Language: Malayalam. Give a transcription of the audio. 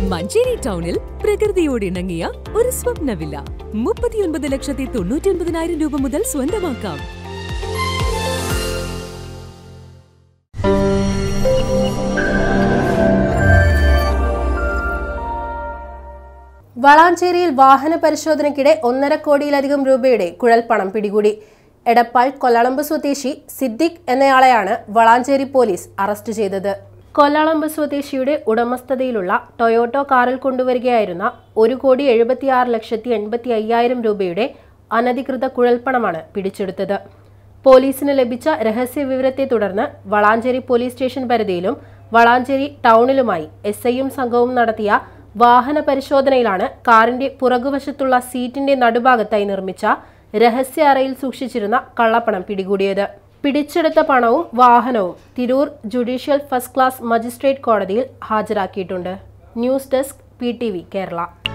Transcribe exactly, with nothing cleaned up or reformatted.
Manjeri townil പ്രകൃതിയോട് ഇണങ്ങിയ ഒരു സ്വപ്ന വില്ല മുപ്പത്തിയൊൻപത് ലക്ഷത്തി തൊണ്ണൂറ്റി ഒൻപതിനായിരം രൂപ മുതൽ സ്വന്തമാക്കാം. വളാഞ്ചേരിയിൽ വാഹന പരിശോധനയ്ക്കിടെ ഒന്നര കോടിയിലധികം രൂപയുടെ കുഴൽപ്പണം പിടികൂടി. എടപ്പാൾ കൊല്ലളമ്പ് സ്വദേശി സിദ്ദിഖ് എന്നയാളെയാണ് വളാഞ്ചേരി പോലീസ് അറസ്റ്റ് ചെയ്തത്. കൊല്ലളമ്പ് സ്വദേശിയുടെ ഉടമസ്ഥതയിലുള്ള ടൊയോട്ടോ കാറിൽ കൊണ്ടുവരികയായിരുന്ന ഒരു കോടി എഴുപത്തിയാറ് ലക്ഷത്തി എൺപത്തി അയ്യായിരം രൂപയുടെ അനധികൃത കുഴൽപ്പണമാണ് പിടിച്ചെടുത്തത്. പോലീസിന് ലഭിച്ച രഹസ്യ വിവരത്തെ തുടർന്ന് വളാഞ്ചേരി പോലീസ് സ്റ്റേഷൻ പരിധിയിലും വളാഞ്ചേരി ടൗണിലുമായി എസ് ഐയും സംഘവും നടത്തിയ വാഹന പരിശോധനയിലാണ് കാറിന്റെ പുറകുവശത്തുള്ള സീറ്റിന്റെ നടുഭാഗത്തായി നിർമ്മിച്ച രഹസ്യ അറയിൽ സൂക്ഷിച്ചിരുന്ന കള്ളപ്പണം പിടികൂടിയത്. പിടിച്ചെടുത്ത പണവും വാഹനവും Tirur judicial first class magistrate കോടതിയിൽ ഹാജരാക്കിയിട്ടുണ്ട്. News desk P T V Kerala.